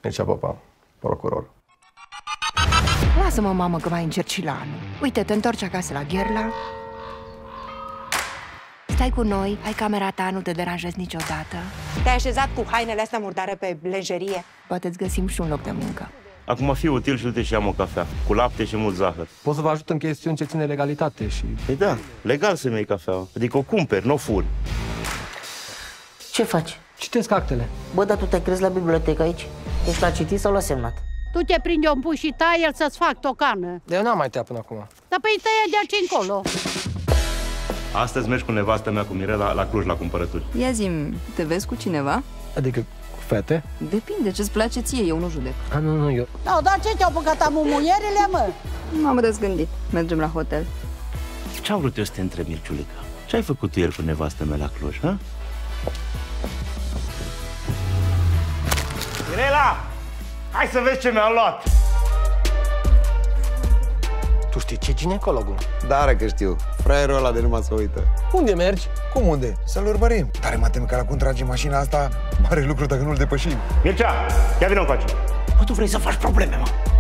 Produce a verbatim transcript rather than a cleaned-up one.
Mircea Popa, procuror. Lasă-mă, mamă, că mai încerci și la anul. Uite, te întorci acasă la Gherla. Stai cu noi, ai camera ta, nu te deranjezi niciodată. Te-ai așezat cu hainele astea murdare pe lenjerie? Poate îți găsim și un loc de muncă. Acum fi util și uite și am o cafea, cu lapte și mult zahăr. Pot să vă ajut în chestiuni ce țin de legalitate și... Păi da, legal să-mi iei cafeaua. Adică o cumperi, nu o furi. Ce faci? Citesc actele. Bă, dar tu te crezi la bibliotecă aici? Ești la citit sau la semnat? Tu te prinde un puș și tai, el să-ți fac tocană. De eu n-am mai tăiat până acum. Dar păi tăia de aici încolo. Astăzi mergi cu nevastă mea, cu Mirela, la Cluj la cumpărături. Ia zi-mi, te vezi cu cineva? Adică cu fete? Depinde, ce-ți place ție, eu nu judec. A, nu, nu, eu... No, dar ce te-au băgat amumuierile, mă? M-am răzgândit. Mergem la hotel. Ce-am vrut eu să te întreb, Mirciulica? Ce ai făcut tu ieri cu nevastă mea la Cluj, ha? Mirela! Hai să vezi ce mi-am luat! Tu știi ce ginecologul? Da, are că știu. Fraierul ăla de numai să uită. Unde mergi? Cum unde? Să-l urmărim. Tare mă tem că la cum trage mașina asta, mare lucru dacă nu-l depășim. Mircea, ia vină încoace. Bă, tu vrei să faci probleme, mă?